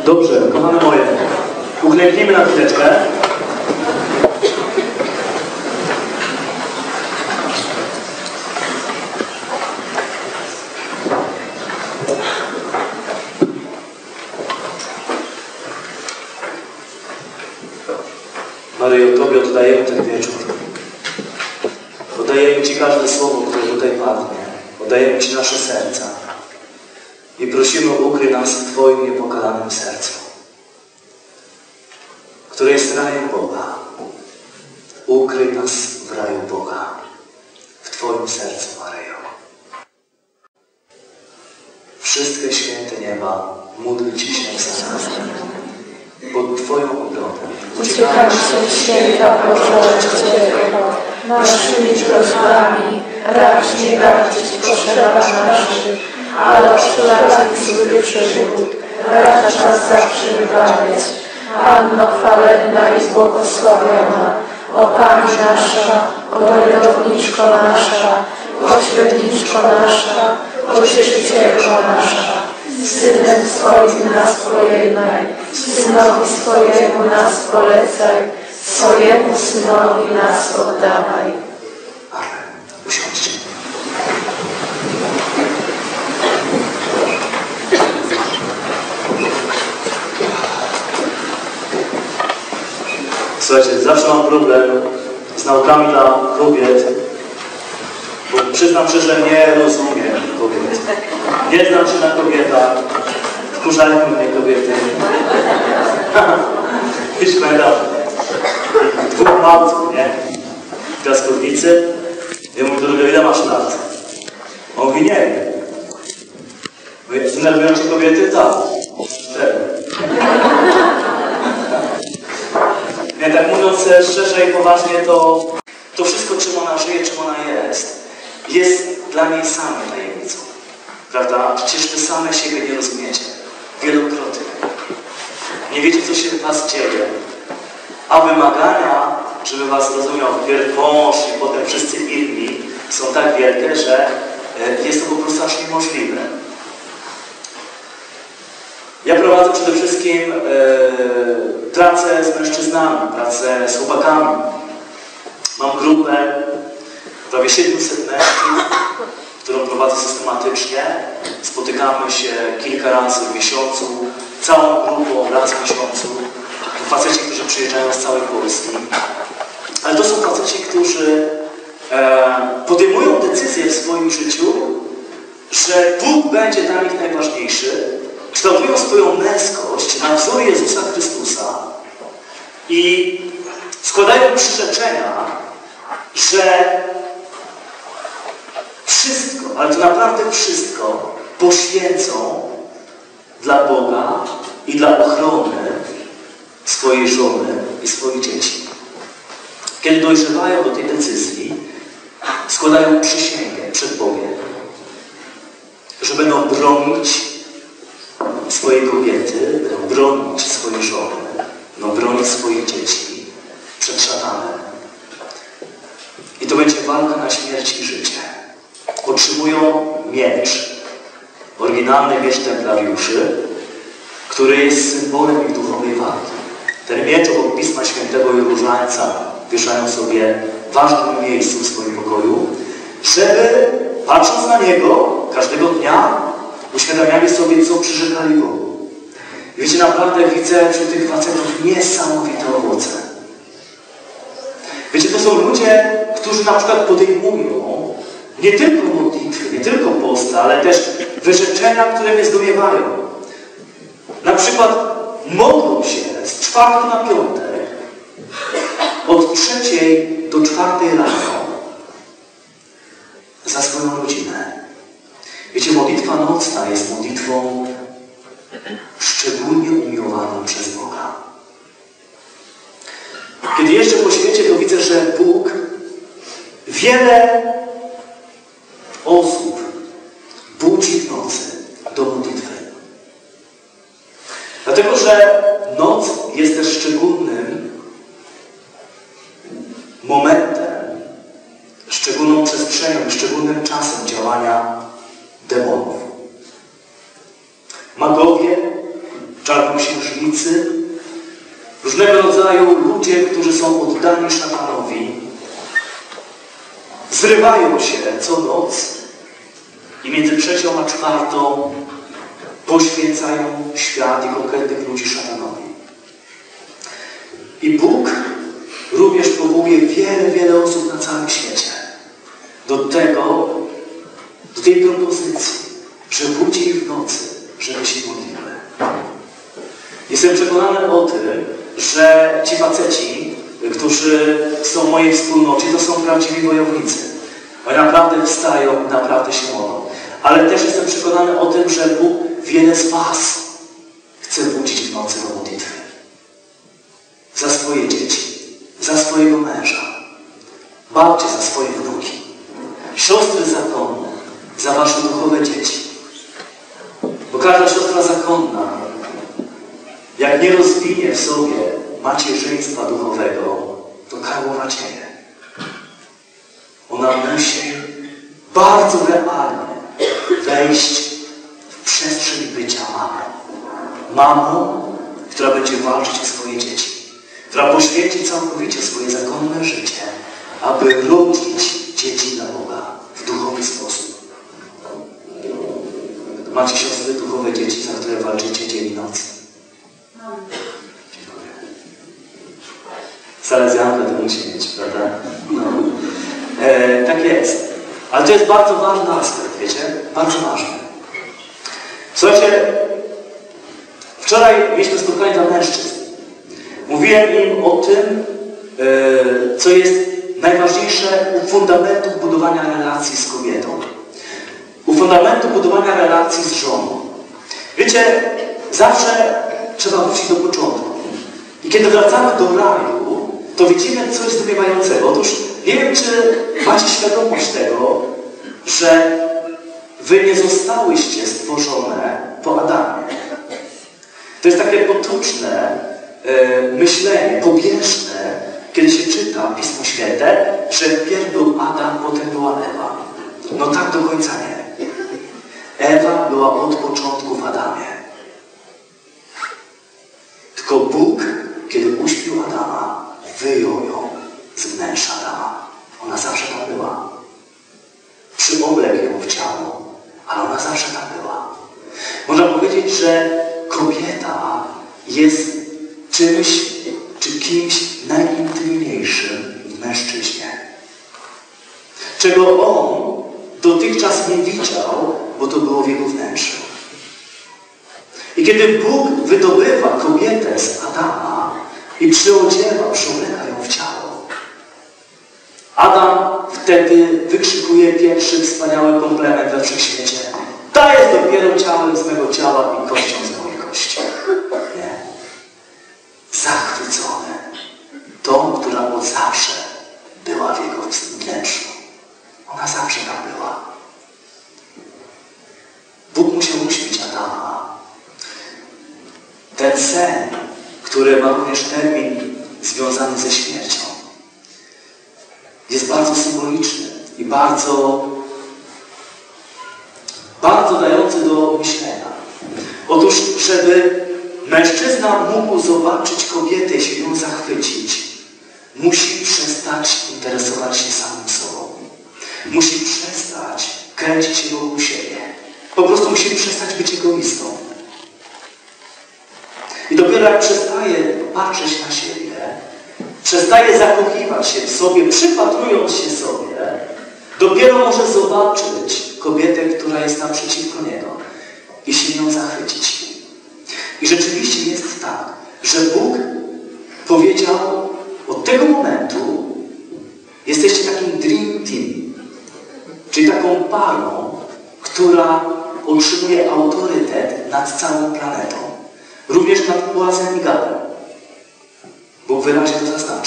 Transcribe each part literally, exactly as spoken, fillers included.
Dobrze, kochane moje, uklęknijmy na chwileczkę. Maryjo, Tobie oddajemy ten wieczór. Oddajemy Ci każde słowo, które tutaj padnie. Oddajemy Ci nasze serca. I prosimy, ukryj nas w Twoim niepokalanym sercu, które jest rajem Boga. Ukryj nas w raju Boga, w Twoim sercu, Maryjo. Wszystkie święte nieba, módl Ci się za nas. Pod Twoją obronę uciekamy się święta Bożego, naszymi prośbami, racz nie gardzić w potrzebach naszych, ale oszczędzać zły przygód, racz nas zawsze wybawiać. Panno chwalebna i błogosławiona, o Pani nasza, o Wojowniczko nasza, pośredniczko nasza, pocieszycielko nasza, Synem swoim nas pojednaj, Synowi swojemu nas polecaj, swojemu Synowi nas oddawaj. Amen. Usiądźcie. Słuchajcie, zawsze mam problem z naukami dla kobiet, bo przyznam się, że nie rozumiem kobiet. Nie znam się na kobietach. Wkurzają mnie kobiety. Już pamiętam dwóch małców, nie? W piaskownicy. Ja mówię, droga, ile masz lat? On mówi, nie wiem. Mówię, zdenerwują cię kobiety? Tak. Cztery. Nie, tak mówiąc szczerze i poważnie, to, to wszystko, czym ona żyje, czym ona jest, jest dla niej samej tajemnicą. Prawda? Przecież wy same siebie nie rozumiecie. Wielokrotnie. Nie wiecie, co się w was dzieje. A wymagania, żeby was rozumiał wpierw mąż i potem wszyscy inni, są tak wielkie, że jest to po prostu aż niemożliwe. Ja prowadzę przede wszystkim e, pracę z mężczyznami, pracę z chłopakami. Mam grupę prawie siedmiuset mężczyzn, którą prowadzę systematycznie. Spotykamy się kilka razy w miesiącu, całą grupą raz w miesiącu. To faceci, którzy przyjeżdżają z całej Polski. Ale to są faceci, którzy e, podejmują decyzję w swoim życiu, że Bóg będzie dla nich najważniejszy. Kształtują swoją męskość na wzór Jezusa Chrystusa i składają przyrzeczenia, że wszystko, ale to naprawdę wszystko poświęcą dla Boga i dla ochrony swojej żony i swoich dzieci. Kiedy dojrzewają do tej decyzji, składają przysięgę przed Bogiem, że będą bronić swojej kobiety, będą bronić swojej żony, będą bronić swoich dzieci przed szatanem. I to będzie walka na śmierć i życie. Otrzymują miecz, oryginalny miecz templariuszy, który jest symbolem ich duchowej walki. Ten miecz obok Pisma Świętego i Różańca wieszają sobie w ważnym miejscu w swoim pokoju, żeby patrząc na niego każdego dnia uświadamiali sobie, co przyrzekali Bogu. Wiecie, naprawdę widzę wśród tych facetów niesamowite owoce. Wiecie, to są ludzie, którzy na przykład podejmują nie tylko modlitwy, nie tylko posty, ale też wyrzeczenia, które mnie zdumiewają. Na przykład modlą się z czwartku na piątek od trzeciej do czwartej rano za swoją rodzinę. Wiecie, modlitwa nocna jest modlitwą szczególnie umiłowaną przez Boga. Kiedy jeżdżę po świecie, to widzę, że Bóg wiele osób budzi w nocy do modlitwy. Dlatego, że noc jest też szczególnym momentem, szczególną przestrzenią, szczególnym czasem działania demonów. Magowie czarnoksiężnicy, różnego rodzaju ludzie, którzy są oddani szatanowi, zrywają się co noc i między trzecią a czwartą poświęcają świat i konkretnych ludzi szatanowi. I Bóg również powołuje wiele, wiele osób na całym świecie do tego, do tej propozycji, że budzi ich w nocy, żeby się modliły. Jestem przekonany o tym, że ci faceci, którzy są w mojej wspólnocie, to są prawdziwi wojownicy. Oni naprawdę wstają, naprawdę się modlą. Ale też jestem przekonany o tym, że Bóg wiele z was chce budzić w nocy do modlitwy. Za swoje dzieci, za swojego męża, babcie za swoje wnuki, siostry zakonne, za wasze duchowe dzieci. Bo każda siostra zakonna, jak nie rozwinie w sobie macierzyństwa duchowego, to karłowacieje. Ona musi bardzo realnie wejść w przestrzeń bycia mamą. Mamą, która będzie walczyć o swoje dzieci, która poświęci całkowicie swoje zakonne życie, aby rodzić dzieci dla Boga w duchowy sposób. Macie siostry duchowe dzieci, za które walczycie dzień i noc? Dziękuję. Salezjankę to musi mieć, prawda? No. E, tak jest. Ale to jest bardzo ważny aspekt, wiecie? Bardzo ważny. Słuchajcie, wczoraj mieliśmy spotkanie dla mężczyzn. Mówiłem im o tym, e, co jest najważniejsze u fundamentów budowania relacji z kobietą. U fundamentu budowania relacji z żoną. Wiecie, zawsze trzeba wrócić do początku. I kiedy wracamy do raju, to widzimy coś zdumiewającego. Otóż nie wiem, czy macie świadomość tego, że wy nie zostałyście stworzone po Adamie. To jest takie potoczne e, myślenie, pobieżne, kiedy się czyta Pismo Święte, że pierw był Adam, potem była Ewa. No tak do końca nie. Ewa była od początku w Adamie. Tylko Bóg, kiedy uśpił Adama, wyjął ją z wnętrza Adama. Ona zawsze tam była. Przyoblekł ją w ciało, ale ona zawsze tam była. Można powiedzieć, że kobieta jest czymś, czy kimś najintymniejszym w mężczyźnie. Czego on dotychczas nie widział, bo to było w jego wnętrzu. I kiedy Bóg wydobywa kobietę z Adama i przyodziewa, przyobleka ją w ciało, Adam wtedy wykrzykuje pierwszy wspaniały komplement we wszechświecie. Ta jest dopiero ciałem z mego ciała i kością z mojej kości. Nie. Zachwycony tą, która od zawsze była w jego wnętrzu. Ona zawsze tam była. Bóg musiał uśpić Adama. Ten sen, który ma również termin związany ze śmiercią, jest bardzo symboliczny i bardzo, bardzo dający do myślenia. Otóż, żeby mężczyzna mógł zobaczyć kobietę i się ją zachwycić, musi przestać interesować się samym sobą. Musi przestać kręcić się wokół siebie. Po prostu musi przestać być egoistą. I dopiero jak przestaje patrzeć na siebie, przestaje zakochiwać się w sobie, przypatrując się sobie, dopiero może zobaczyć kobietę, która jest naprzeciwko niego i się nią zachwycić. I rzeczywiście jest tak, że Bóg powiedział, od tego momentu jesteście takim dream team, czyli taką parą, która otrzymuje autorytet nad całą planetą. Również nad Płazem i Gadem. Bóg wyraźnie to zaznacza.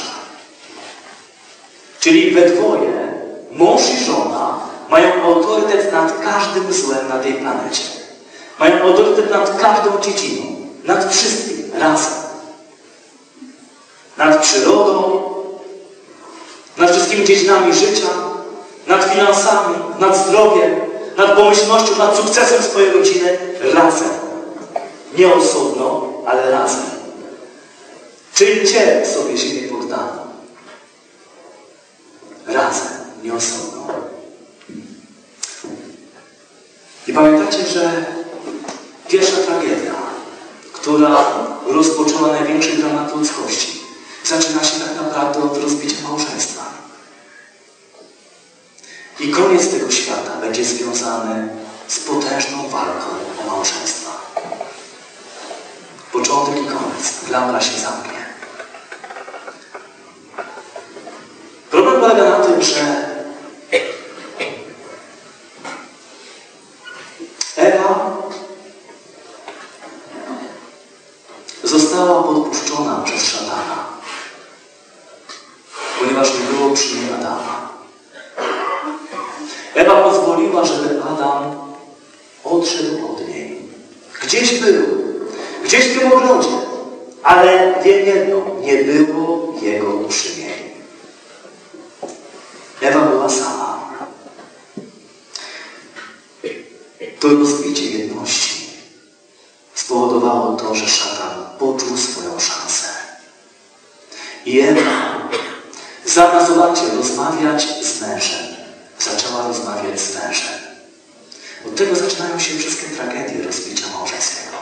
Czyli we dwoje, mąż i żona, mają autorytet nad każdym złem na tej planecie. Mają autorytet nad każdą dziedziną. Nad wszystkim razem. Nad przyrodą, nad wszystkimi dziedzinami życia, nad finansami, nad zdrowiem, nad pomyślnością, nad sukcesem swojej rodziny razem. Nie osobno, ale razem. Czyńcie sobie ziemię poddaną. Razem, nie osobno. I pamiętacie, że pierwsza tragedia, która rozpoczęła największy dramat ludzkości, zaczyna się tak naprawdę od rozbicia małżeństwa. I koniec tego świata będzie związany z potężną walką o małżeństwa. Początek i koniec. Klamra się zamknie. Problem polega na tym, że Ewa została podpuszczona przez szatana, ponieważ nie było przy niej Adama. Ewa pozwoliła, żeby Adam odszedł od niej. Gdzieś był, gdzieś w tym ogrodzie, ale wiem jedno, nie było jego przy niej. Ewa była sama. To rozbicie jedności spowodowało to, że szatan poczuł swoją szansę. I Ewa, zamiast zobaczcie, rozmawiać z mężem, zaczęła rozmawiać z mężem. Od tego zaczynają się wszystkie tragedie rozbicia małżeńskiego.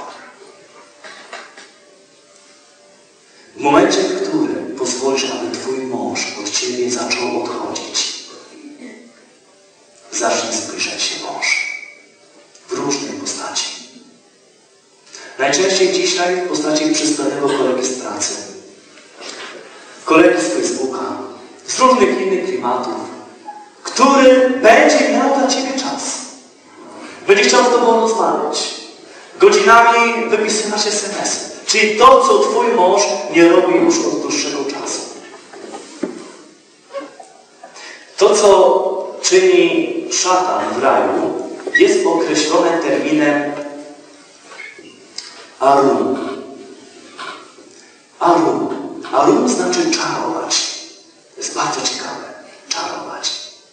W momencie, w którym pozwolisz, aby twój mąż od ciebie zaczął odchodzić, zacznij zbliżać się mąż w różnej postaci. Najczęściej dzisiaj w postaci przystojnego kolegi z pracy, kolegi z Facebooka, z różnych innych klimatów, który będzie miał dla ciebie czas. Będzie chciał z tobą rozmawiać. Godzinami wypisywać es em esy. Czyli to, co twój mąż nie robi już od dłuższego czasu. To, co czyni szatan w raju, jest określone terminem arum. Arum. Arum znaczy czarować. To jest bardzo ciekawe. Czarować.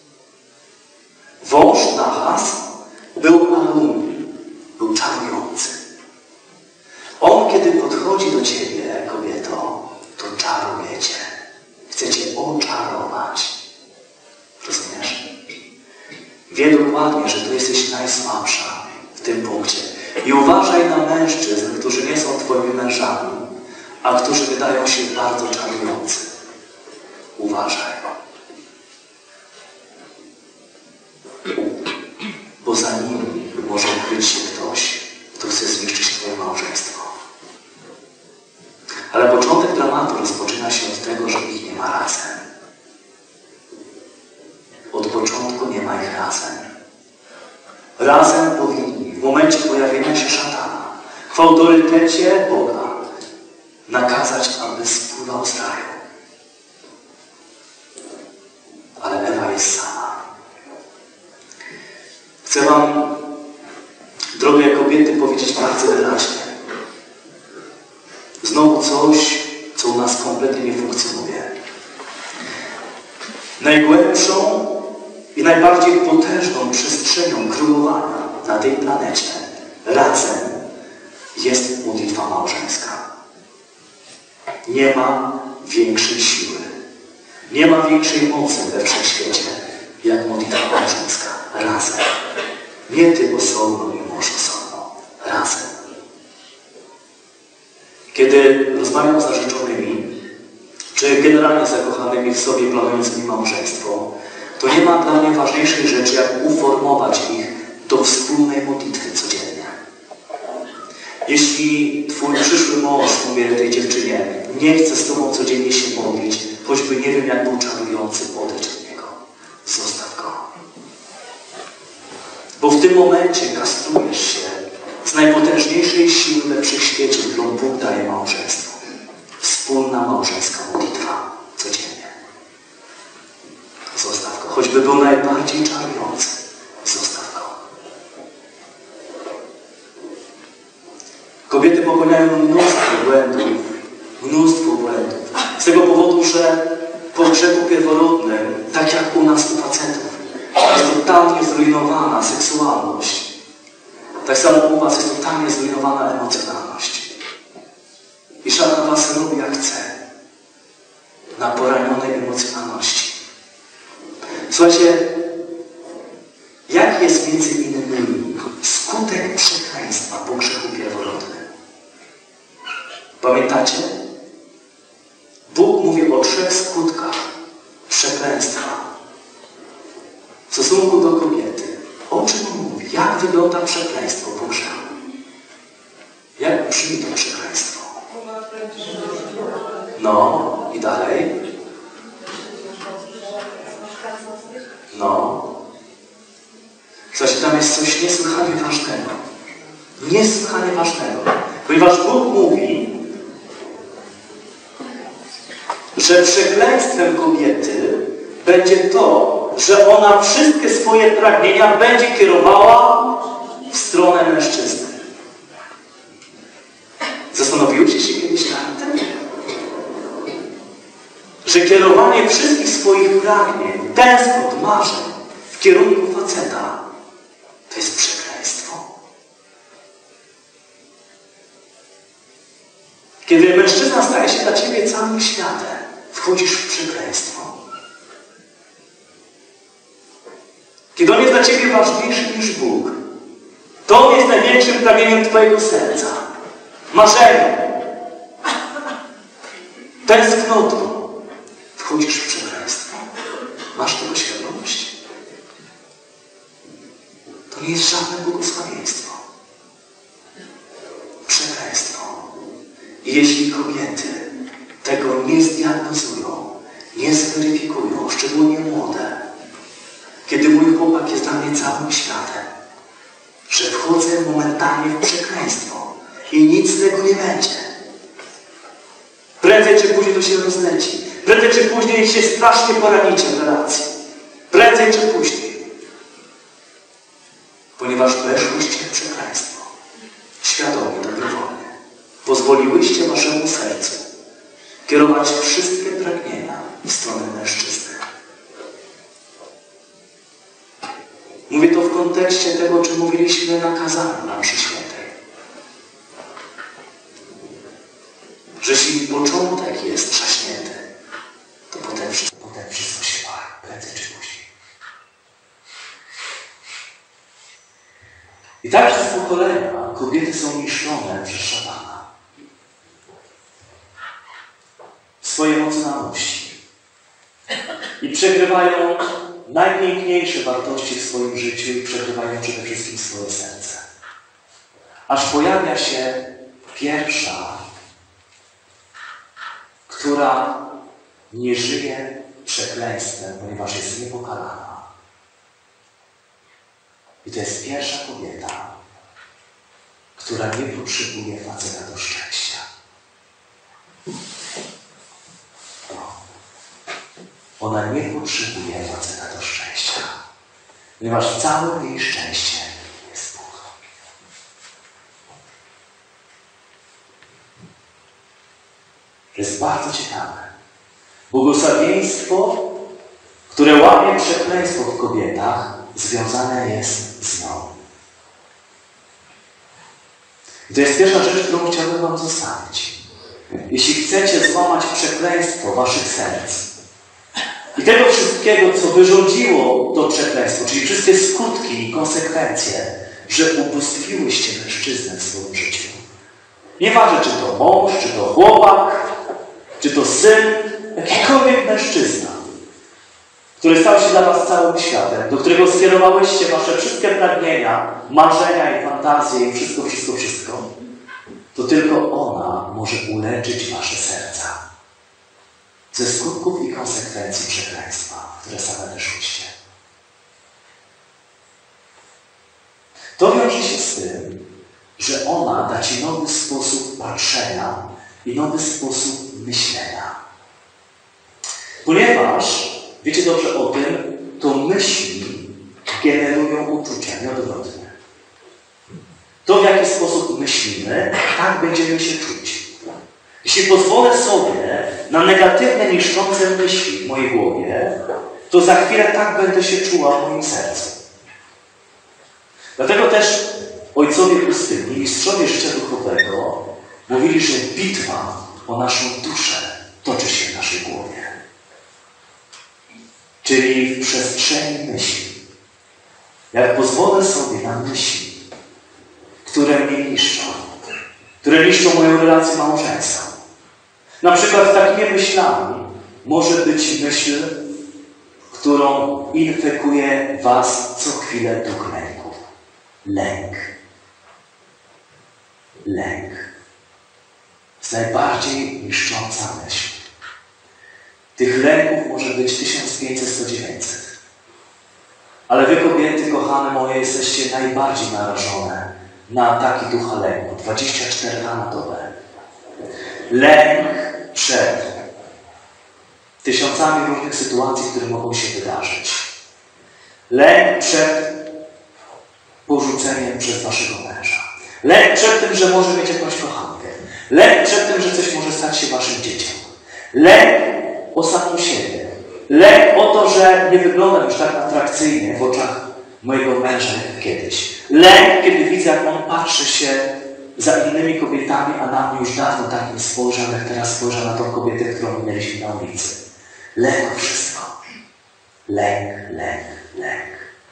Wąż Nachas był arum. Był czarujący. On, kiedy podchodzi do ciebie, kobieto, to czaruje cię. Chce cię oczarować. Rozumiesz? Wie dokładnie, że tu jesteś najsłabsza w tym punkcie. I uważaj na mężczyzn, którzy nie są twoimi mężami, a którzy wydają się bardzo czarujący. Uważaj. Bo za nimi może ukryć się ktoś, kto chce zniszczyć twoje małżeństwo. Ale początek dramatu rozpoczyna się od tego, że ich nie ma razem. Od początku nie ma ich razem. Razem powinni w momencie pojawienia się szatana, w autorytecie Boga, nakazać, aby spływał z raju. Ale Ewa jest sama. Chcę wam, drogie kobiety, powiedzieć bardzo wyraźnie. Znowu coś, co u nas kompletnie nie funkcjonuje. Najgłębszą i najbardziej potężną przestrzenią królowania na tej planecie razem jest modlitwa małżeńska. Nie ma większej siły, nie ma większej mocy we wszechświecie jak modlitwa małżeńska. Razem. Nie ty osobno i mąż osobno. Razem. Kiedy rozmawiam z narzeczonymi, czy generalnie zakochanymi w sobie planującymi małżeństwo, to nie ma dla mnie ważniejszej rzeczy, jak uformować ich do wspólnej modlitwy codziennie. Jeśli twój przyszły mąż, mówię tej dziewczynie, nie chce z tobą codziennie się modlić, choćby nie wiem, jak był czarujący, odejdź od niego. Zostaw go. Bo w tym momencie kastrujesz się z najpotężniejszej siły we wszechświecie, którą Bóg daje małżeństwu. Wspólna małżeńska modlitwa codziennie. Zostaw go. Choćby był najbardziej czarujący. Zostaw go. Kobiety popełniają mnóstwo błędów. Mnóstwo błędów. Z tego powodu, że po grzechu pierworodnym, tak jak u nas u facetów, jest totalnie zrujnowana seksualność. Tak samo u was jest totalnie zrujnowana emocjonalność. szatan was robi jak chce. Na poranionej emocjonalności. Słuchajcie, jaki jest między innymi skutek przekleństwa po grzechu pierworodnym? Pamiętacie? Bóg mówi o trzech skutkach przekleństwa w stosunku do kobiety. O czym on mówi? Jak wygląda przekleństwo po grzechu? Jak brzmi to przekleństwo? No, i dalej? No. Słuchajcie, tam jest coś niesłychanie ważnego. Niesłychanie ważnego. Ponieważ Bóg mówi, że przekleństwem kobiety będzie to, że ona wszystkie swoje pragnienia będzie kierowała w stronę mężczyzny. Zastanowiłeś się kiedyś nad tym? Że kierowanie wszystkich swoich pragnień, tęsknot, marzeń w kierunku faceta to jest przekleństwo. Kiedy mężczyzna staje się dla ciebie całym światem, wchodzisz w przekleństwo. Kiedy on jest dla ciebie ważniejszy niż Bóg, to on jest największym pragnieniem twojego serca, marzeniem, tęsknotą. Wchodzisz w przekleństwo. Masz tego świadomość? To nie jest żadne błogosławieństwo. Przekleństwo. I jeśli kobiety tego nie zdiagnozują, nie zweryfikują, szczególnie młode, kiedy mój chłopak jest dla mnie całym światem, że wchodzę momentalnie w przekleństwo i nic z tego nie będzie. Prędzej czy później to się rozleci. Prędzej czy później się strasznie poranicie w relacji. Prędzej czy później. Ponieważ weszłyście w przekleństwo. Świadomie, dobrowolnie. Pozwoliłyście waszemu sercu kierować wszystkie pragnienia w stronę mężczyzny. Mówię to w kontekście tego, o czym mówiliśmy na kazaniu na mszy świętej. Że jeśli początek jest trzaśnięty, to potem wszystko, potem wszystko się pali, prędzej czy później. I tak przez pokolenia kobiety są niszczone przez szatana. W swojej emocjonalności. I przegrywają najpiękniejsze wartości w swoim życiu i przegrywają przede wszystkim swoje serce. Aż pojawia się pierwsza, która nie żyje przekleństwem, ponieważ jest niepokalana. I to jest pierwsza kobieta, która nie potrzebuje faceta do szczęścia. Ona nie potrzebuje faceta do szczęścia, ponieważ całe jej szczęście jest Bóg. To jest bardzo ciekawe. Błogosławieństwo, które łamie przekleństwo w kobietach, związane jest z nią. I to jest pierwsza rzecz, którą chciałbym wam zostawić. Jeśli chcecie złamać przekleństwo waszych serc i tego wszystkiego, co wyrządziło to przekleństwo, czyli wszystkie skutki i konsekwencje, że ubóstwiłyście mężczyznę w swoim życiu. Nieważne, czy to mąż, czy to chłopak, czy to syn, jakikolwiek mężczyzna, który stał się dla was całym światem, do którego skierowałyście wasze wszystkie pragnienia, marzenia i fantazje i wszystko, wszystko, wszystko, to tylko ona może uleczyć wasze serca ze skutków i konsekwencji przekleństwa, które same weszłyście. To wiąże się z tym, że ona da ci nowy sposób patrzenia i nowy sposób myślenia. Ponieważ, wiecie dobrze o tym, to myśli generują uczucia, nie odwrotnie. To, w jaki sposób myślimy, tak będziemy się czuć. Jeśli pozwolę sobie na negatywne, niszczące myśli w mojej głowie, to za chwilę tak będę się czuła w moim sercu. Dlatego też ojcowie pustynni, mistrzowie życia duchowego, mówili, że bitwa o naszą duszę toczy się w naszej głowie. Czyli w przestrzeni myśli. Jak pozwolę sobie na myśli, które mnie niszczą, które niszczą moją relację małżeńską. Na przykład takimi myślami może być myśl, którą infekuje was co chwilę duch lęku. Lęk. Lęk. To jest najbardziej niszcząca myśl. Tych lęków może być tysiąc pięćset, sto dziewięćset. Ale wy, kobiety, kochane moje, jesteście najbardziej narażone na ataki ducha lęku. dwadzieścia cztery godziny na dobę. Lęk przed tysiącami różnych sytuacji, które mogą się wydarzyć. Lęk przed porzuceniem przez waszego męża. Lęk przed tym, że może mieć jakąś kochankę. Lęk przed tym, że coś może stać się waszym dzieciom. Lęk o samą siebie. Lęk o to, że nie wyglądam już tak atrakcyjnie w oczach mojego męża jak kiedyś. Lęk, kiedy widzę, jak on patrzy się za innymi kobietami, a na mnie już dawno tak nie spojrzał, jak teraz spojrzał na tą kobietę, którą minęliśmy na ulicy. Lęk o wszystko. Lęk, lęk, lęk.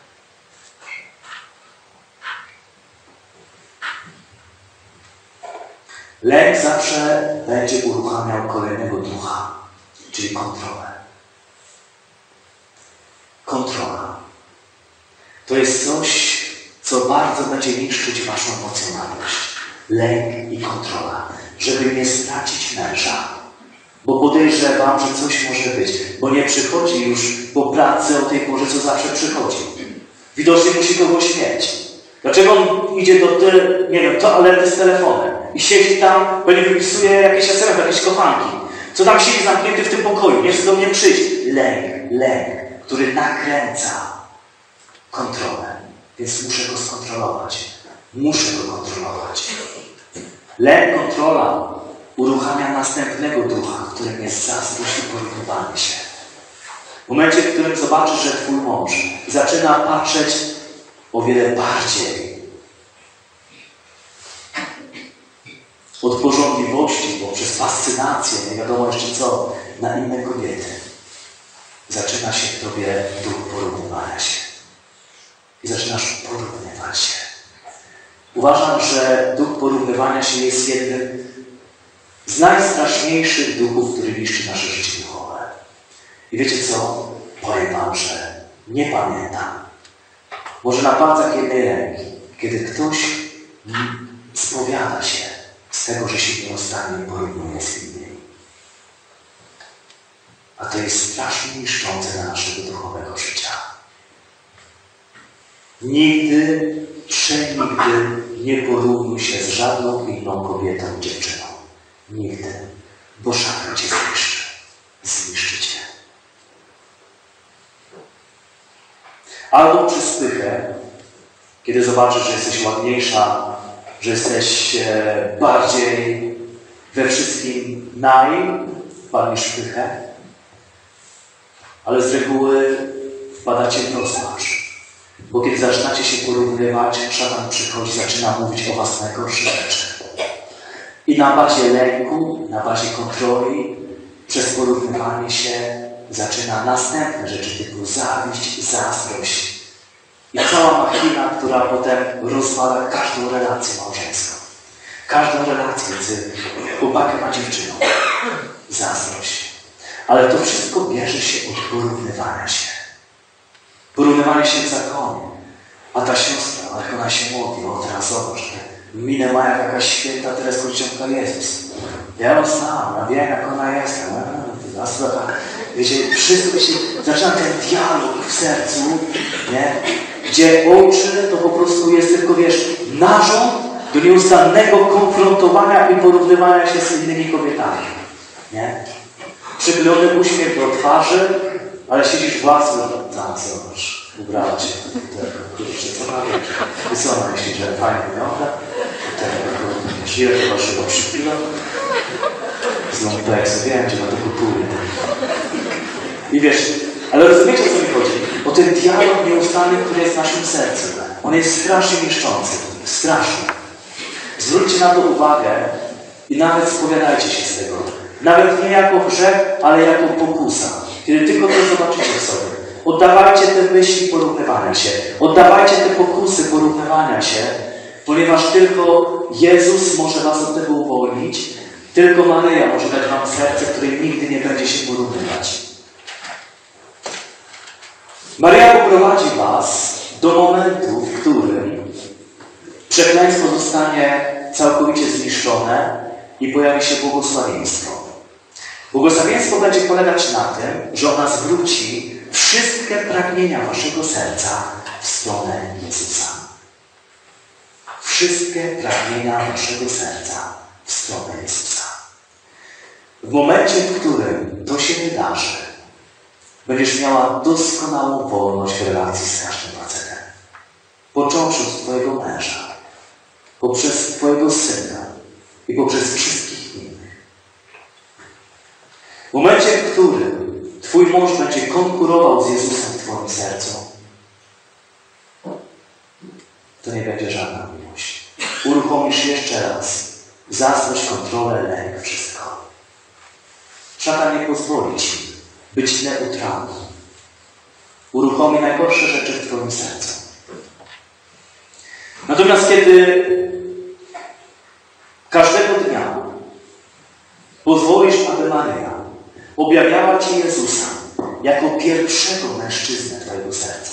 Lęk zawsze będzie uruchamiał kolejnego ducha, czyli kontrolę. Kontrola. To jest coś, co bardzo będzie niszczyć waszą emocjonalność. Lęk i kontrola. Żeby nie stracić męża. Bo podejrzewam, że coś może być. Bo nie przychodzi już po pracy o tej porze, co zawsze przychodzi. Widocznie musi kogoś mieć. Dlaczego on idzie do ty, nie wiem, toalety z telefonem i siedzi tam, bo nie wypisuje jakieś es em es, jakieś kochanki. Co tam siedzi zamknięty w tym pokoju? Nie chce do mnie przyjść. Lęk, lęk, który nakręca kontrolę. Więc muszę go skontrolować. Muszę go kontrolować. Lęk, kontrola uruchamia następnego ducha, którym jest zazdrość i porównywanie się. W momencie, w którym zobaczysz, że twój mąż zaczyna patrzeć o wiele bardziej od pożądliwości, poprzez fascynację, nie wiadomo jeszcze co, na inne kobiety, zaczyna się w tobie duch porównywania się. I zaczynasz porównywać się. Uważam, że duch porównywania się jest jednym z najstraszniejszych duchów, który niszczy nasze życie duchowe. I wiecie co? Powiem wam, że nie pamiętam. Może na palcach jednej ręki, kiedy ktoś spowiada się z tego, że się nieustannie porównuje z innymi. A to jest strasznie niszczące dla naszego duchowego życia. Nigdy, przenigdy nie porównuj się z żadną inną kobietą, dziewczyną. Nigdy. Bo szatan cię zniszczy. Zniszczy cię. Albo przez pychę, kiedy zobaczysz, że jesteś ładniejsza, że jesteś e, bardziej we wszystkim naj, wpadniesz w pychę, ale z reguły wpadacie w rozpacz. Bo kiedy zaczynacie się porównywać, szatan przychodzi, zaczyna mówić o was najgorsze rzeczy. I na bazie lęku, na bazie kontroli, przez porównywanie się zaczyna następne rzeczy typu zawiść, zazdrość. I cała machina, która potem rozwala każdą relację małżeńską. Każdą relację między chłopakiem a dziewczyną. Zazdrość. Ale to wszystko bierze się od porównywania się. Porównywanie się w zakonie. A ta siostra, jak ona się modli, o teraz zobacz, minę ma jak jakaś święta teraz kościołka Jezus. Ja ją znam, ja wiem jak ona jest. Wiecie, wszystko się, zaczyna ten dialog w sercu, nie? Gdzie oczy to po prostu jest tylko, wiesz, narząd do nieustannego konfrontowania i porównywania się z innymi kobietami. Nie? Przyklejony uśmiech do twarzy, ale siedzisz w łasce, tam zobacz, ubrała się. Kurczę, co ma wiesz? I co ona myśli, że fajnie wygląda? Wiesz, ile to waszego przypila? Znowu to jak sobie wiem, gdzie na to kupuję. I wiesz, ale rozumiecie, o co mi chodzi? O ten dialog nieustanny, który jest w naszym sercu. On jest strasznie niszczący. Strasznie. Zwróćcie na to uwagę, I nawet spowiadajcie się z tego. Nawet nie jako grzech, ale jako pokusa. Kiedy tylko to zobaczycie w sobie. Oddawajcie te myśli porównywania się. Oddawajcie te pokusy porównywania się, ponieważ tylko Jezus może was od tego uwolnić. Tylko Maryja może dać wam serce, które nigdy nie będzie się porównywać. Maryja poprowadzi was do momentu, w którym przekleństwo zostanie całkowicie zniszczone i pojawi się błogosławieństwo. Błogosławieństwo będzie polegać na tym, że ona zwróci wszystkie pragnienia waszego serca w stronę Jezusa. Wszystkie pragnienia waszego serca w stronę Jezusa. W momencie, w którym to się wydarzy, będziesz miała doskonałą wolność w relacji z każdym facetem. Począwszy od twojego męża, poprzez twojego syna i poprzez wszystkich innych. W momencie, w którym twój mąż będzie konkurował z Jezusem w twoim sercu, to nie będzie żadna miłość. Uruchomisz jeszcze raz zazdrość, kontrolę, lęk, wszystko. Szatan nie pozwoli ci być neutralny. Uruchomi najgorsze rzeczy w twoim sercu. Natomiast kiedy każdego dnia pozwolisz, aby Maryja objawiała ci Jezusa jako pierwszego mężczyznę twojego serca,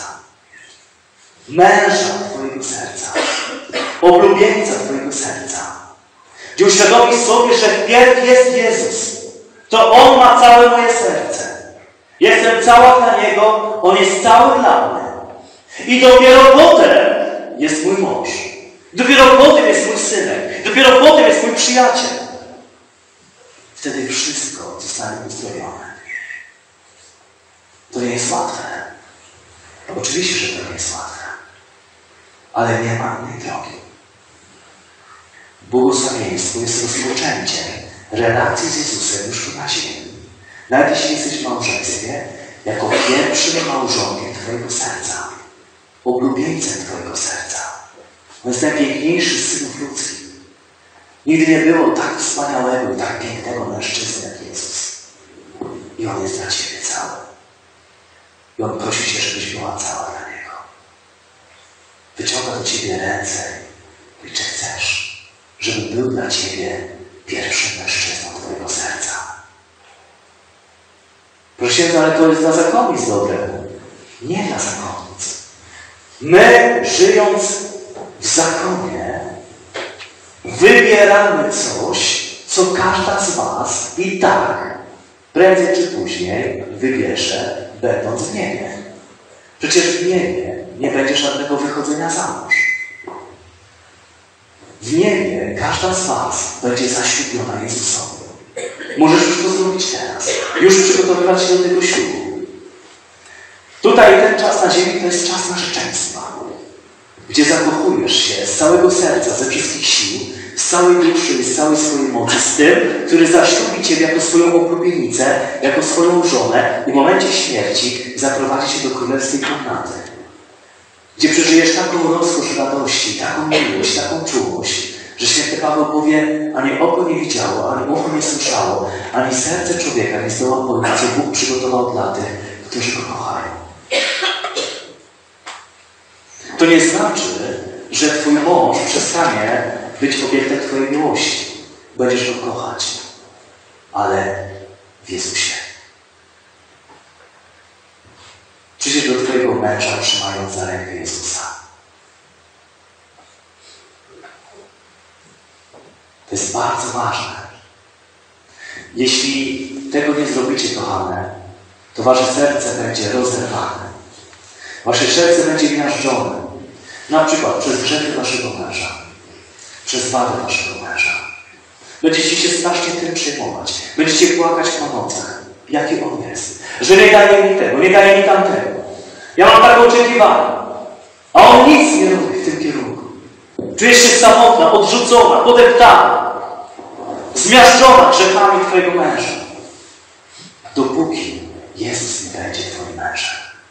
męża twojego serca, oblubieńca twojego serca, gdzie uświadomisz sobie, że wpierw jest Jezus, to On ma całe moje serce. Jestem cała dla Niego, On jest cały dla mnie. I dopiero potem jest mój mąż. Dopiero potem jest mój synek. Dopiero potem jest mój przyjaciel. Wtedy wszystko zostanie uzdrowione. To nie jest łatwe. Oczywiście, że to nie jest łatwe. Ale nie ma innej drogi. Błogosławieństwo jest rozpoczęciem relacji z Jezusem już tu na ziemi. Nawet jeśli jesteś w małżeństwie, jako pierwszym małżonkiem twojego serca, oblubieńcem twojego serca. On jest najpiękniejszy z synów ludzkich. Nigdy nie było tak wspaniałego i tak pięknego mężczyzny jak Jezus. I On jest dla ciebie cały. I On prosi cię, żebyś była cała dla Niego. Wyciąga do ciebie ręce i czy chcesz, żeby był dla ciebie pierwszym mężczyzną twojego serca. Proszę, ale to jest dla zakonnic dobre. Nie dla zakonnic. My, żyjąc w zakonie, wybieramy coś, co każda z was i tak, prędzej czy później, wybierze, będąc w niebie. Przecież w niebie nie będzie żadnego wychodzenia za mąż. W niebie każda z was będzie zaślubiona Jezusowi. Możesz już to zrobić teraz. Już przygotowywać się do tego ślubu. Tutaj ten czas na ziemi to jest czas narzeczeństwa, gdzie zakochujesz się z całego serca, ze wszystkich sił, z całej duszy i z całej swojej mocy, z tym, który zaślubi ciebie jako swoją oblubienicę, jako swoją żonę i w momencie śmierci zaprowadzi cię do królewskiej komnaty, gdzie przeżyjesz taką rozkosz radości, taką miłość, taką czułość, że święty Paweł powie, ani oko nie widziało, ani ucho nie słyszało, ani serce człowieka nie zdoła pojąć, co Bóg przygotował dla tych, którzy Go kochają. To nie znaczy, że twój mąż przestanie być obiektem twojej miłości. Będziesz Go kochać, ale w Jezusie. Przyjdziesz do twojego męża, trzymając za rękę Jezusa. To jest bardzo ważne. Jeśli tego nie zrobicie, kochane, to wasze serce będzie rozerwane. Wasze serce będzie miażdżone. Na przykład przez grzechy waszego męża. Przez wadę waszego męża. Będziecie się strasznie tym przejmować. Będziecie płakać po nocach. Jaki on jest. Że nie daje mi tego, nie daje mi tamtego. Ja mam takie oczekiwania. A on nic nie robi w tym kierunku. Czujesz się samotna, odrzucona, podeptana. Zmiażdżona grzechami twojego męża. Dopóki Jezus nie będzie twoim mężem.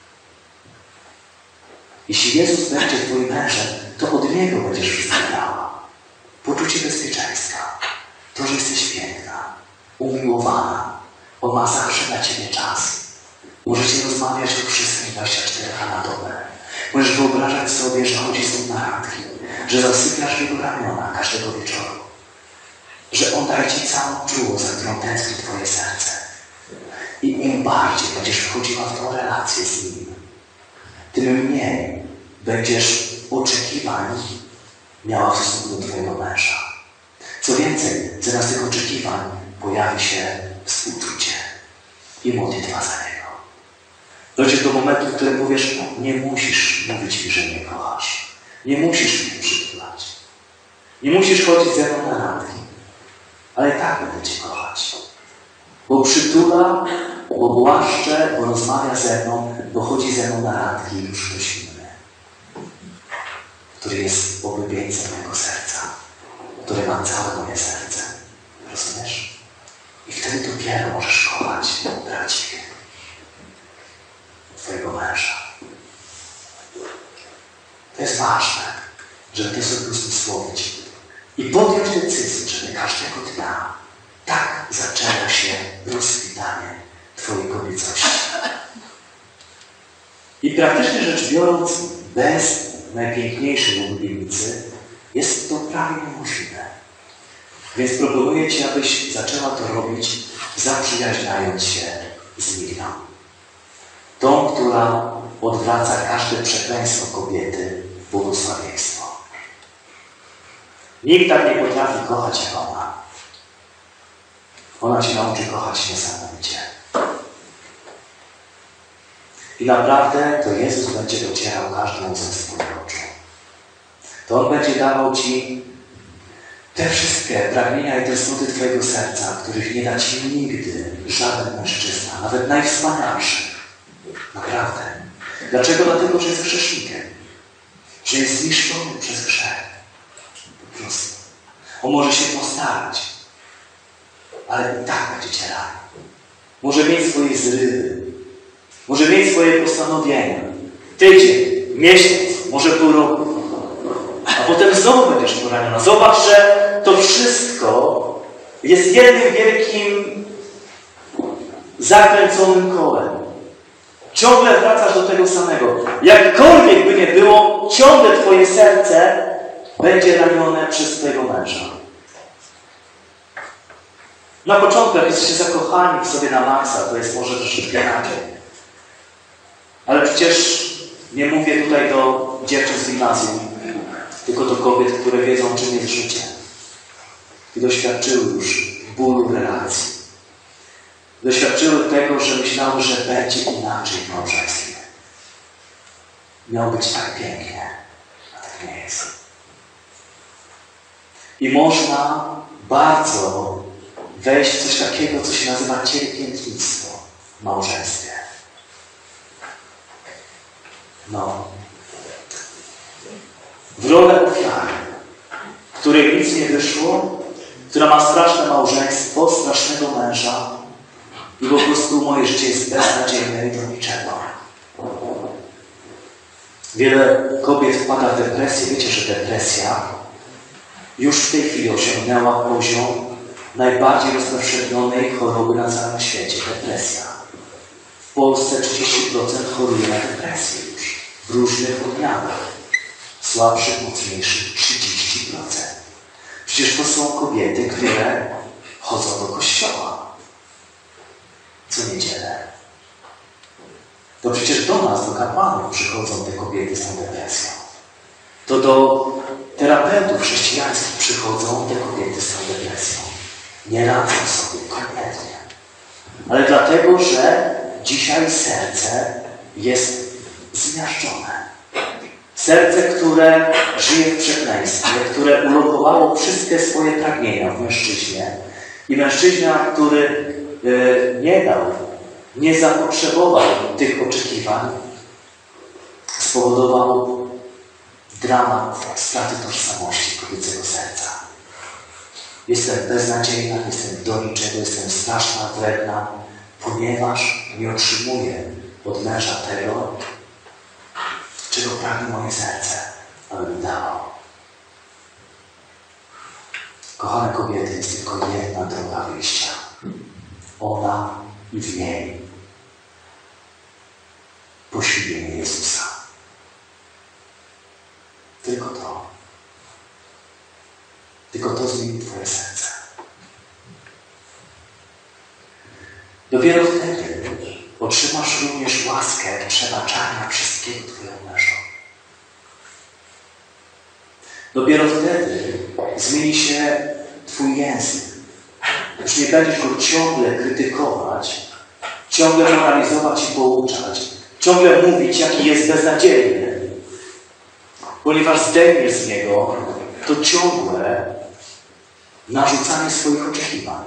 Jeśli Jezus będzie twoim mężem, to od Niego będziesz wszystko miała. Poczucie bezpieczeństwa. To, że jesteś piękna, umiłowana. On ma zawsze dla ciebie czas. Możecie rozmawiać o wszystkim dwadzieścia cztery na dobę. Możesz wyobrażać sobie, że chodzi z nim na randki, że zasypiasz w jego ramiona każdego wieczoru, że on daje ci całą czułość, za którą tęskni twoje serce. I im bardziej będziesz wchodziła w tą relację z nim, tym mniej będziesz oczekiwań miała w stosunku do twojego męża. Co więcej, zamiast tych oczekiwań pojawi się współczucie i modlitwa za niego. Dojdziesz do momentu, w którym powiesz, nie musisz mówić mi, że mnie kochasz. Nie musisz mnie przytulać. Nie musisz chodzić ze mną na randki. Ale tak będę cię kochać. Bo przytula, bo głaszcze, bo rozmawia ze mną, bo chodzi ze mną na randki już ktoś inny, który jest ulubieńcem mojego serca, który ma całe moje serce. Rozumiesz? I wtedy dopiero możesz kochać prawdziwie twojego męża. To jest ważne, żeby to sobie uzmysłowić i podjąć decyzję, żeby każdego dnia tak zaczęło się rozkwitanie twojej kobiecości. I praktycznie rzecz biorąc, bez najpiękniejszej ulubienicy jest to prawie niemożliwe. Więc proponuję ci, abyś zaczęła to robić, zaprzyjaźniając się z Mirią. Tą, która odwraca każde przekleństwo kobiety w błogosławieństwo. Nikt tak nie potrafi kochać jak ona. Ona cię nauczy kochać niesamowicie. I naprawdę to Jezus będzie docierał każdą ze swoich oczu. To On będzie dawał ci te wszystkie pragnienia i te snuty twojego serca, których nie da ci nigdy żaden mężczyzna, nawet najwspanialszy. Naprawdę. Dlaczego? Dlatego, że jest grzesznikiem. Że jest zniszczony przez grzech. Po prostu. On może się postarać, ale i tak będzie cię ranił. Może mieć swoje zrywy. Może mieć swoje postanowienia. Tydzień, miesiąc, może pół roku. A potem znowu będziesz poraniona. Zobacz, że to wszystko jest jednym wielkim zakręconym kołem. Ciągle wracasz do tego samego. Jakkolwiek by nie było, ciągle twoje serce będzie ranione przez twojego męża. Na początku, jak jesteście zakochani w sobie na maksa, to jest może troszeczkę inaczej. Ale przecież nie mówię tutaj do dziewczyn z gimnazjum, tylko do kobiet, które wiedzą, czym jest życie. I doświadczyły już bólu relacji. Doświadczyły tego, że myślały, że będzie inaczej w małżeństwie. Miało być tak pięknie, a tak nie jest. I można bardzo wejść w coś takiego, co się nazywa cierpiętnictwo w małżeństwie. No. W rolę ofiary, której nic nie wyszło, która ma straszne małżeństwo, strasznego męża i po prostu moje życie jest beznadziejne i do niczego. Wiele kobiet wpada w depresję. Wiecie, że depresja już w tej chwili osiągnęła poziom najbardziej rozpowszechnionej choroby na całym świecie. Depresja. W Polsce trzydzieści procent choruje na depresję już. W różnych odmianach. Słabszych, mocniejszych trzydzieści procent. Przecież to są kobiety, które chodzą do kościoła co niedzielę. To przecież do nas, do kapłanów przychodzą te kobiety z tą depresją. To do terapeutów chrześcijańskich przychodzą te kobiety z tą depresją. Nie radzą sobie kompletnie. Ale dlatego, że dzisiaj serce jest zmiażdżone. Serce, które żyje w przekleństwie, które ulokowało wszystkie swoje pragnienia w mężczyźnie i mężczyźnia, który e, nie dał, nie zapotrzebował tych oczekiwań, spowodował dramat straty tożsamości kobiecego serca. Jestem beznadziejna, jestem do niczego, jestem straszna, wredna, ponieważ nie otrzymuję od męża tego, czego pragnie moje serce, aby mi dawał. Kochane kobiety, jest tylko i w niej poślubienie Jezusa. Tylko to. Tylko to zmieni twoje serce. Dopiero wtedy otrzymasz również łaskę przebaczania wszystkiego twojemu mężowi. Dopiero wtedy zmieni się twój język. Już nie będziesz go ciągle krytykować, ciągle moralizować i pouczać, ciągle mówić, jaki jest beznadziejny. Ponieważ zdejmiesz z niego to ciągłe narzucanie swoich oczekiwań.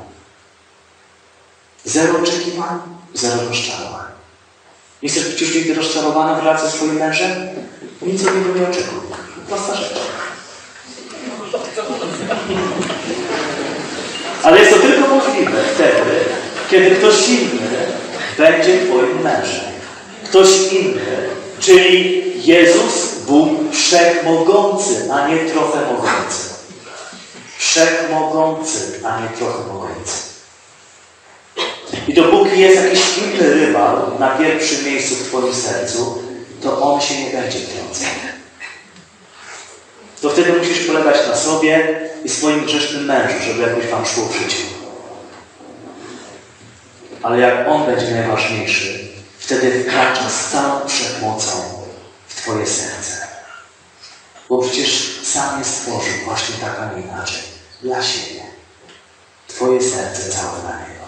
Zero oczekiwań, zero rozczarowań. Nie chcesz być już nigdy rozczarowany w relacji z swoim mężem? Nic od niego nie oczekuj. Prosta rzecz. Ale jest to tylko możliwe wtedy, kiedy ktoś inny będzie twoim mężem. Ktoś inny, czyli Jezus, Bóg Wszechmogący, a nie trochę mogący. Wszechmogący, a nie trochę mogący. I dopóki jest jakiś inny rywal na pierwszym miejscu w twoim sercu, to on się nie będzie wtrącał. To wtedy musisz polegać na sobie i swoim grzesznym mężu, żeby jakoś wam szło w życiu. Ale jak on będzie najważniejszy, wtedy wkracza z całą wszechmocą w twoje serce. Bo przecież sam je stworzył właśnie tak, a nie inaczej. Dla siebie. Twoje serce całe dla niego.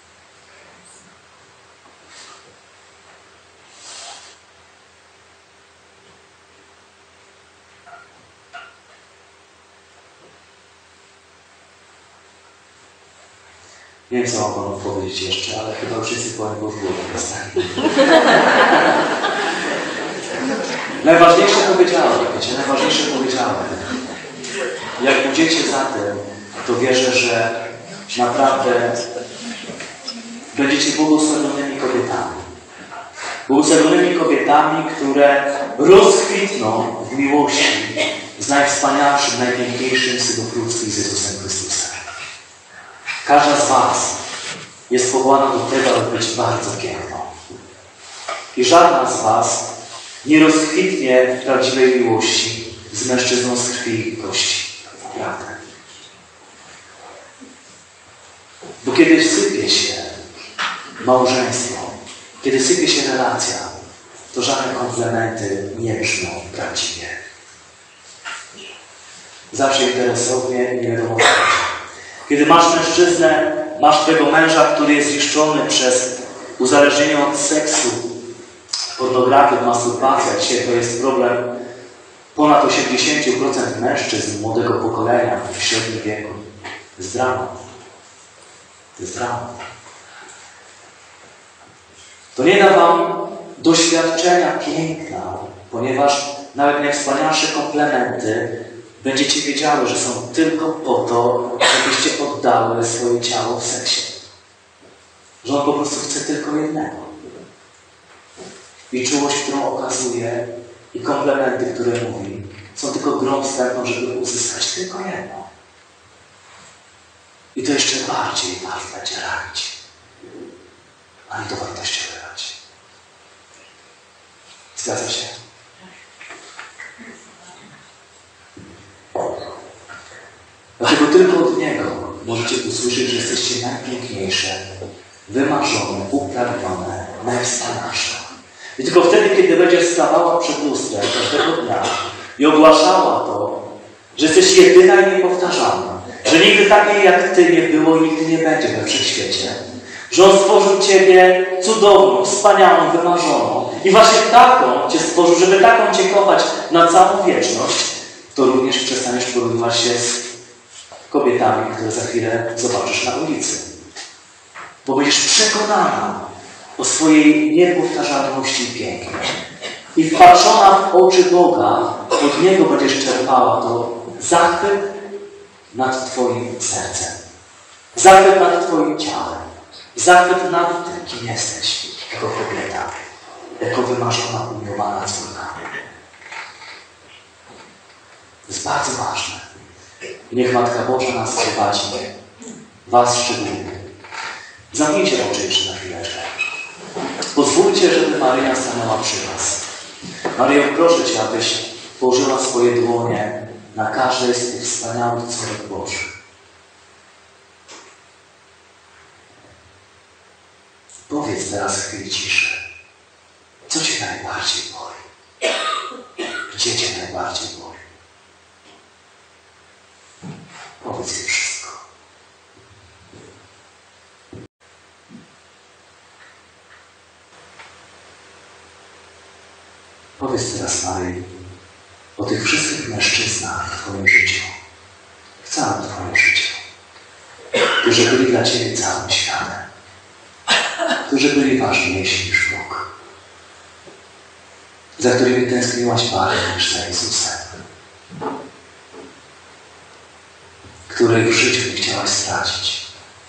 Nie wiem, co mam panu powiedzieć jeszcze, ale chyba wszyscy powiem, bo już było tak stanie. Najważniejsze powiedziałem, wiecie, najważniejsze powiedziałem. Jak pójdziecie za tym, to wierzę, że naprawdę będziecie błogosławionymi kobietami. Błogosławionymi kobietami, które rozkwitną w miłości z najwspanialszym, najpiękniejszym synów ludzkich z Jezusem Chrystusem. Każda z was jest powołana do tego, aby być bardzo piękną. I żadna z was nie rozkwitnie w prawdziwej miłości z mężczyzną z krwi i kości. Naprawdę. Bo kiedy sypie się małżeństwo, kiedy sypie się relacja, to żadne komplementy nie brzmią prawdziwie. Zawsze interesownie i nie wiadomo co. Kiedy masz mężczyznę, masz twojego męża, który jest zniszczony przez uzależnienie od seksu, pornografię, masturbację. Dzisiaj to jest problem ponad osiemdziesiąt procent mężczyzn młodego pokolenia w średnim wieku. To jest dramat. To jest dramat. To nie da wam doświadczenia piękna, ponieważ nawet najwspanialsze komplementy będziecie wiedziały, że są tylko po to, żebyście oddały swoje ciało w seksie. Że on po prostu chce tylko jednego. I czułość, którą okazuje, i komplementy, które mówi, są tylko grą wstępną, żeby uzyskać tylko jedno. I to jeszcze bardziej was będzie ranić, a nie dowartościowywać. Zgadza się? Dlatego tylko od Niego możecie usłyszeć, że jesteście najpiękniejsze, wymarzone, uprawnione, najwspanialsze. I tylko wtedy, kiedy będziesz stawała przed lustrem każdego dnia i ogłaszała to, że jesteś jedyna i niepowtarzalna, że nigdy takiej jak Ty nie było i nigdy nie będzie we wszechświecie, że On stworzył Ciebie cudowną, wspaniałą, wymarzoną i właśnie taką Cię stworzył, żeby taką Cię kochać na całą wieczność, to również przestaniesz porównywać się z kobietami, które za chwilę zobaczysz na ulicy. Bo będziesz przekonana o swojej niepowtarzalności i pięknie. I wpatrzona w oczy Boga, od Niego będziesz czerpała to zachwyt nad Twoim sercem. Zachwyt nad Twoim ciałem. Zachwyt nad tym, kim jesteś jako kobieta. Jako wymarzona, umiłowana córka. To jest bardzo ważne. I niech Matka Boża nas prowadzi, was szczególnie. Zamknijcie oczy jeszcze na chwilę. Pozwólcie, żeby Maryja stanęła przy was. Maryjo, proszę Cię, abyś położyła swoje dłonie na każdej z tych wspaniałych córek Bożych. Powiedz teraz w chwili ciszy, co Cię najbardziej boli? Gdzie Cię najbardziej boli? Powiedz jej wszystko. Powiedz teraz Maryi o tych wszystkich mężczyznach w Twoim życiu, w całym Twoim życiu, którzy byli dla Ciebie całym światem, którzy byli ważniejsi niż Bóg, za którymi tęskniłaś bardziej niż za Jezusem, których w życiu nie chciałaś stracić,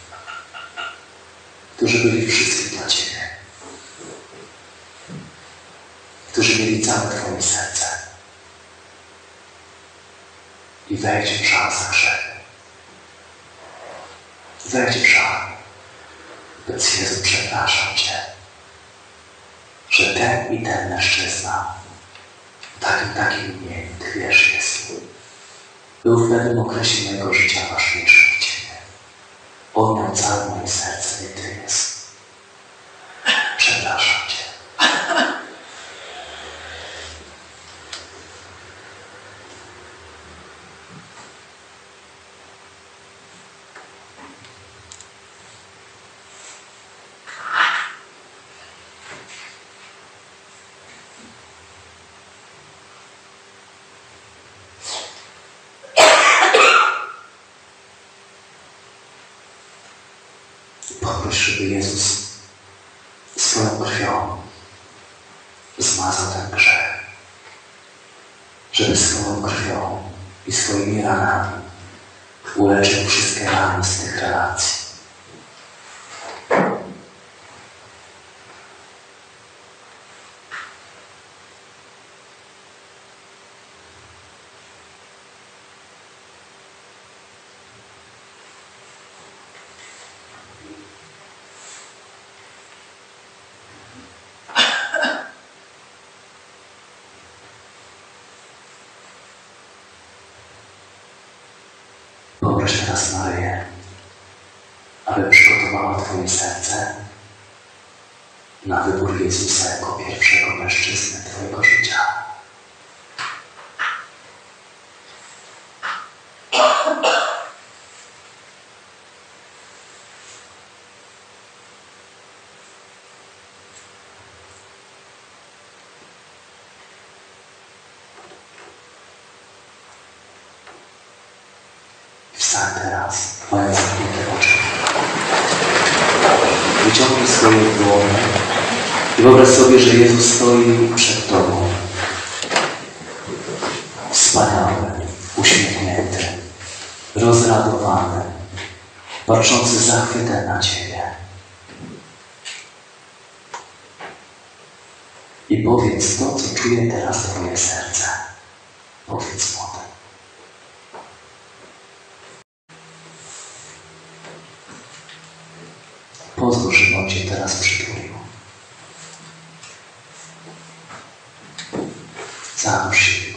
którzy byli wszyscy dla Ciebie, którzy mieli całe Twoje serce. I wejdź w żal za grzechy. Wejdź w żal. Więc Jezu, przepraszam Cię, że ten i ten mężczyzna w takim, takim dniu, Ty wiesz, jest, był w pewnym okresie mojego życia ważniejszy od Ciebie. On miał całe moje serce, nie Ty jest. Przepraszam Cię. Poproś, żeby Jezus swoją krwią zmazał ten grzech, żeby swoją krwią i swoimi ranami uleczył wszystkie rany z tych relacji. Poproś teraz Maryję, aby przygotowała Twoje serce na wybór Jezusa jako pierwszego mężczyzny Twojego życia. Wstań teraz, mając zamknięte oczy. Wyciągnij swoje dłonie i wyobraź sobie, że Jezus stoi przed Tobą. Wspaniały, uśmiechnięty, rozradowany, patrzący z zachwytem na Ciebie. I powiedz to, co czuje teraz Twoje serce. Powiedz mu to. Pozwól, żeby On Cię teraz przytulił. Zanurz się